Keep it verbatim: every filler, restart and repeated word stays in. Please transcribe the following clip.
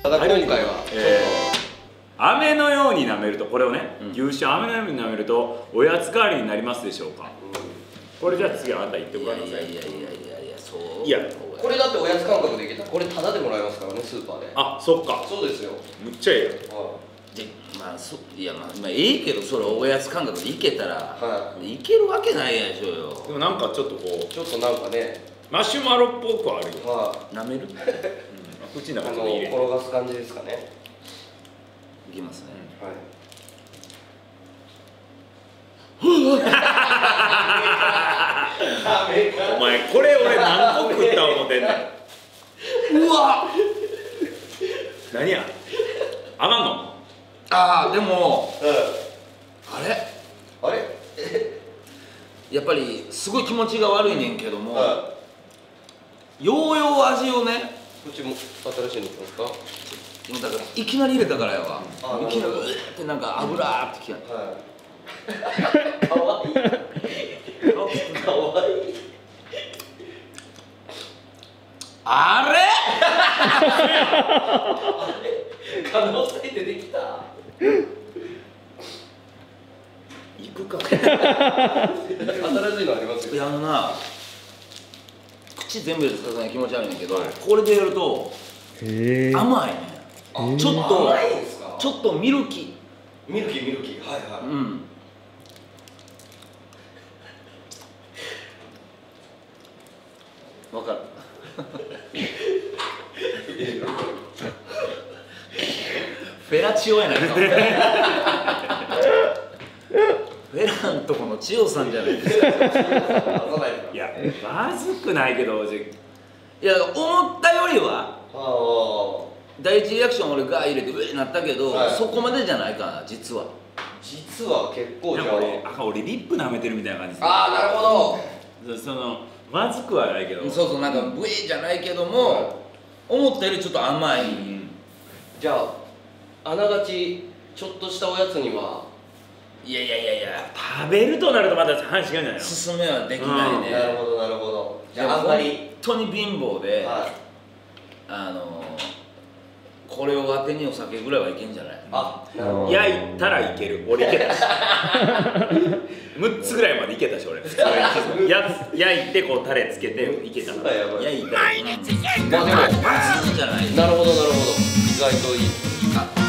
ただ今回はちょっと飴のように舐めると、これをね、牛脂飴のように舐めるとおやつ代わりになりますでしょうか。これじゃあ次あなた言ってください。 いやいやいやいやいや、そういやとこれだっておやつ感覚でいけた。これタダでもらえますからね、スーパーで。 あ、そっか、 そうですよ。 むっちゃええよ。 で、まあ、そいやまあ、まあ、ええけど、それおやつ感覚でいけたら、 はい、 いけるわけないやでしょうよ。 でもなんかちょっとこうちょっとなんかね、 マシュマロっぽくあるよ。 は舐める？ うん、口のい、あの中に入れる。 転がす感じですかね。 いきますね。 はい。 お前これ俺何個食った思ってんねん。 うわっ、 何や、あかんの。 ああ、でも、 うん、 あれあれやっぱりすごい気持ちが悪いねんけども、 はようよう味をね、 い、うちも新しいの来ますか。 だからいきなり入れたからやわ。 あいきなりうーってなんか油ってきた。 はい。かわいい。かわいい。 あれ？ 可能性出てきた。 行くか。 新しいのありますよ。 いや、あのな、口全部でさすがに気持ち悪いねんけど、これでやるとへえ。 甘いね。 あ、 ちょっと甘いんですか。 ちょっとミルキミルキーミルキー。はいー。 はうん。わかる。フェラチオやないか。フェラんとこの千代さんじゃないですか。 い。 いや、まずくないけど、じゃいや、思ったよりはああ。 第一リアクション俺が入れてうえなったけど、 はい、 そこまでじゃないかな実は。 実は結構じゃあ。 俺、あ、俺リップ舐めてるみたいな感じです。 ああ、なるほど。 そそのまずくはないけど。 そうそう、なんかブエじゃないけども、 はい、 思ったよりちょっと甘い。 うん、 じゃああながちちょっとしたおやつには。 いやいやいやいや、 食べるとなるとまた話違うんじゃないの。 進めはできないね。 なるほどなるほど。じゃああんまり。 本当に貧乏で、 はい、 あのこれを当てにお酒ぐらいはいけんじゃない？ あ、なるほど。 焼いたらいける。俺いけたしむっつぐらいまでいけたし俺。普通にや焼いてこうタレつけていけた。 むっつはやばい。 焼いたら、うん、 まあでもまずじゃない。 なるほどなるほど。意外といい。 あ